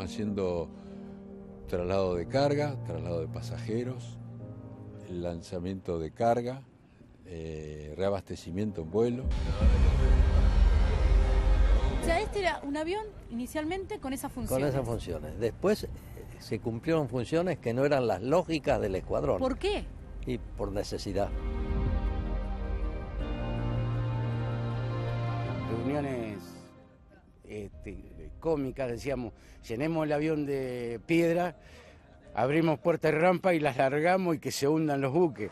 haciendo traslado de carga, traslado de pasajeros, lanzamiento de carga, reabastecimiento en vuelo. O sea, este era un avión inicialmente con esas funciones. Con esas funciones. Después se cumplieron funciones que no eran las lógicas del escuadrón. ¿Por qué? Y por necesidad. Reuniones cómicas, decíamos, llenemos el avión de piedra, abrimos puerta y rampa y las largamos y que se hundan los buques.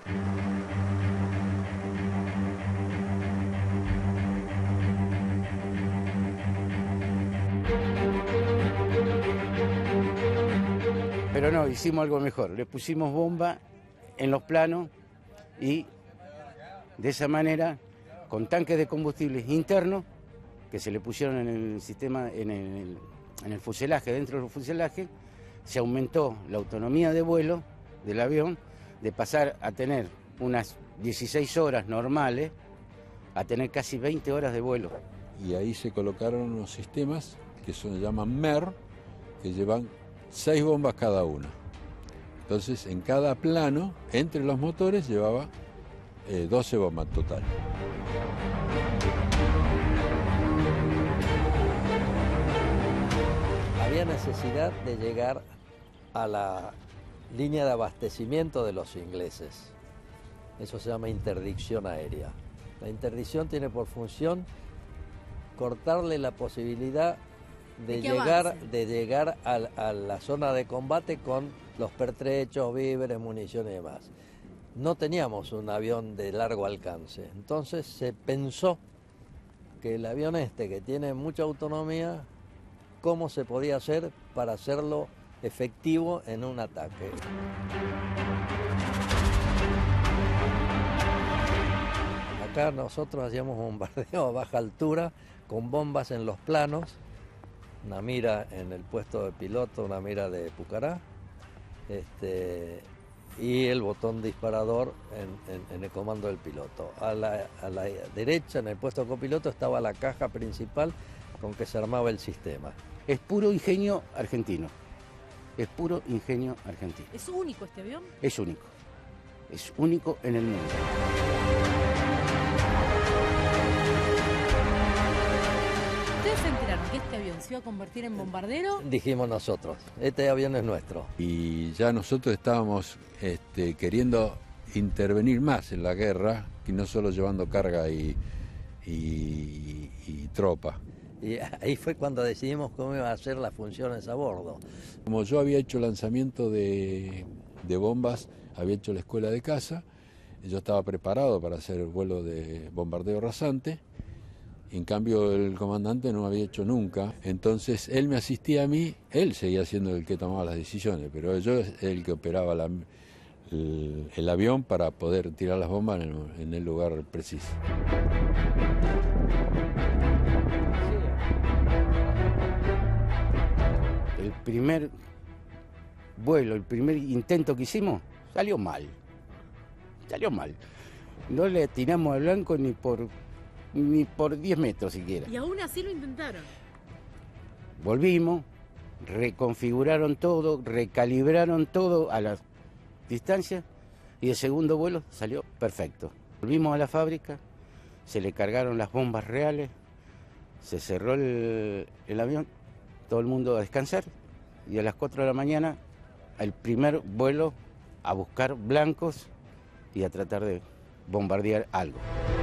Pero no, hicimos algo mejor, le pusimos bomba en los planos y de esa manera, con tanques de combustibles internos, que se le pusieron en el sistema, en el fuselaje, dentro del fuselaje, se aumentó la autonomía de vuelo del avión, de pasar a tener unas 16 horas normales a tener casi 20 horas de vuelo. Y ahí se colocaron unos sistemas que se llaman MER, que llevan 6 bombas cada una. Entonces, en cada plano, entre los motores, llevaba 12 bombas en total. Había necesidad de llegar a la línea de abastecimiento de los ingleses. Eso se llama interdicción aérea. La interdicción tiene por función cortarle la posibilidad de llegar a la zona de combate con los pertrechos, víveres, municiones y demás. No teníamos un avión de largo alcance, entonces se pensó que el avión que tiene mucha autonomía, cómo se podía hacer para hacerlo efectivo en un ataque. Acá nosotros hacíamos bombardeo a baja altura con bombas en los planos, una mira en el puesto de piloto, una mira de Pucará, y el botón disparador en el comando del piloto. A la derecha, en el puesto de copiloto, estaba la caja principal con que se armaba el sistema. Es puro ingenio argentino. Es puro ingenio argentino. ¿Es único este avión? Es único. Es único en el mundo. ¿Ustedes se enteraron que este avión se iba a convertir en bombardero? Dijimos nosotros, este avión es nuestro. Y ya nosotros estábamos queriendo intervenir más en la guerra, y no solo llevando carga y tropa. Y ahí fue cuando decidimos cómo iba a hacer las funciones a bordo. Como yo había hecho lanzamiento de bombas, había hecho la escuela de caza, yo estaba preparado para hacer el vuelo de bombardeo rasante, en cambio el comandante no había hecho nunca, entonces él me asistía a mí, él seguía siendo el que tomaba las decisiones, pero yo es el que operaba el avión para poder tirar las bombas en el lugar preciso. El primer vuelo, el primer intento que hicimos, salió mal. Salió mal. No le atinamos al blanco ni por 10 metros siquiera. Y aún así lo intentaron. Volvimos, reconfiguraron todo, recalibraron todo a la distancia y el segundo vuelo salió perfecto. Volvimos a la fábrica, se le cargaron las bombas reales, se cerró el avión, todo el mundo a descansar y a las 4 de la mañana el primer vuelo a buscar blancos y a tratar de bombardear algo.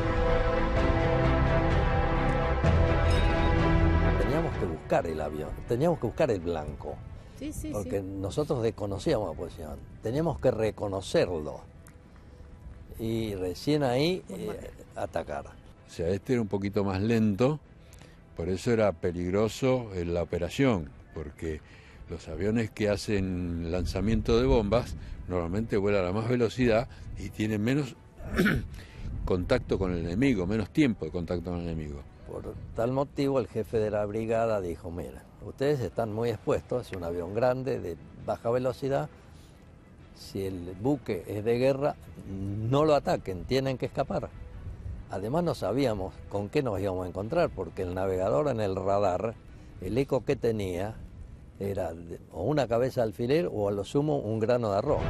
Teníamos que buscar el avión, teníamos que buscar el blanco, Sí, porque nosotros desconocíamos la posición, teníamos que reconocerlo y recién ahí atacar. O sea, era un poquito más lento, por eso era peligroso en la operación, porque los aviones que hacen lanzamiento de bombas normalmente vuelan a más velocidad y tienen menos contacto con el enemigo, menos tiempo de contacto con el enemigo. Por tal motivo el jefe de la brigada dijo, mira, ustedes están muy expuestos, es un avión grande de baja velocidad, si el buque es de guerra, no lo ataquen, tienen que escapar. Además no sabíamos con qué nos íbamos a encontrar, porque el navegador en el radar, el eco que tenía, era o una cabeza de alfiler o a lo sumo un grano de arroz.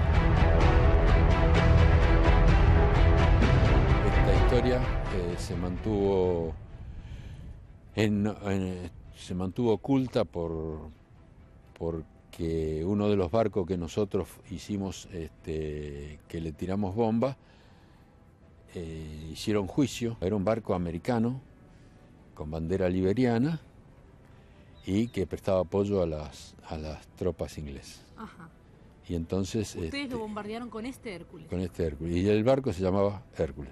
Esta historia se mantuvo oculta porque uno de los barcos que nosotros hicimos, que le tiramos bomba, hicieron juicio. Era un barco americano con bandera liberiana y que prestaba apoyo a las tropas inglesas. Ajá. Y entonces... Ustedes lo bombardearon con este Hércules. Con este Hércules. Y el barco se llamaba Hércules.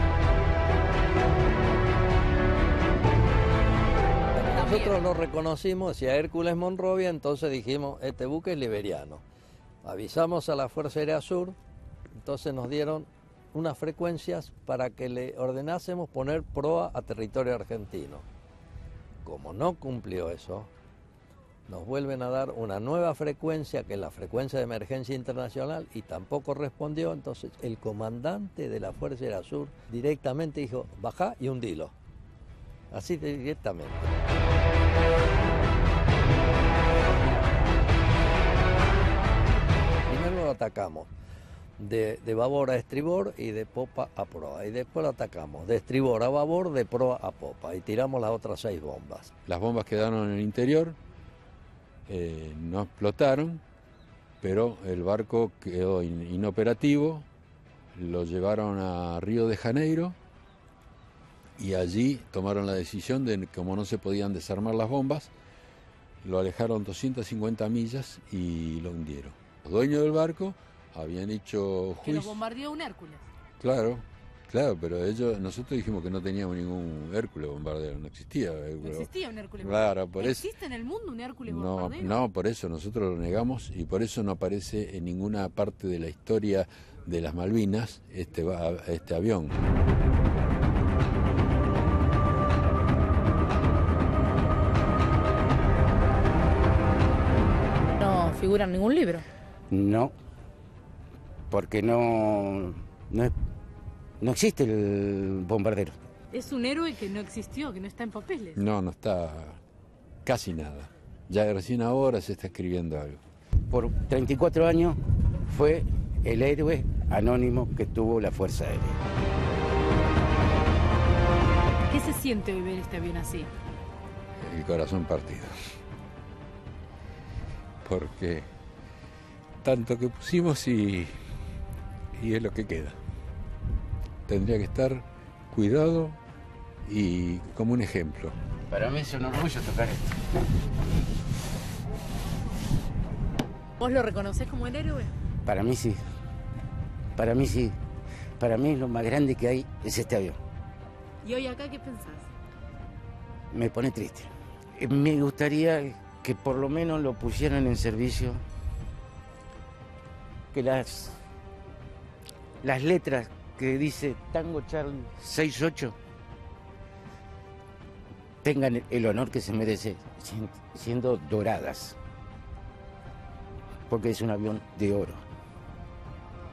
Nosotros lo reconocimos, decía Hércules Monrovia, entonces dijimos, este buque es liberiano. Avisamos a la Fuerza Aérea Sur, entonces nos dieron unas frecuencias para que le ordenásemos poner proa a territorio argentino. Como no cumplió eso, nos vuelven a dar una nueva frecuencia, que es la frecuencia de emergencia internacional, y tampoco respondió. Entonces el comandante de la Fuerza Aérea Sur directamente dijo, bajá y hundilo. Así directamente. Primero lo atacamos de babor a estribor y de popa a proa, y después lo atacamos de estribor a babor, de proa a popa, y tiramos las otras 6 bombas. Las bombas quedaron en el interior, no explotaron, pero el barco quedó inoperativo. Lo llevaron a Río de Janeiro y allí tomaron la decisión de, como no se podían desarmar las bombas, lo alejaron 250 millas y lo hundieron. Los dueños del barco habían hecho juicio. Que lo bombardeó un Hércules. Claro, pero nosotros dijimos que no teníamos ningún Hércules bombardero, no existía. No existía un Hércules bombardero. Claro, ¿existe en el mundo un Hércules bombardero? No, por eso nosotros lo negamos y por eso no aparece en ninguna parte de la historia de las Malvinas este avión. No figura en ningún libro. No, porque no existe el bombardero. Es un héroe que no existió, que no está en papeles. No está casi nada. Ya recién ahora se está escribiendo algo. Por 34 años fue el héroe anónimo que tuvo la Fuerza Aérea. ¿Qué se siente hoy ver este avión así? El corazón partido. Porque tanto que pusimos y es lo que queda. Tendría que estar cuidado y como un ejemplo. Para mí es un orgullo tocar esto. ¿Vos lo reconocés como el héroe? Para mí sí. Para mí sí. Para mí lo más grande que hay es este avión. ¿Y hoy acá qué pensás? Me pone triste. Me gustaría que por lo menos lo pusieran en servicio, que las letras que dice Tango Charlie 68 tengan el honor que se merece, siendo doradas, porque es un avión de oro.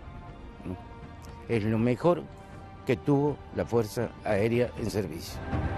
Es lo mejor que tuvo la Fuerza Aérea en servicio.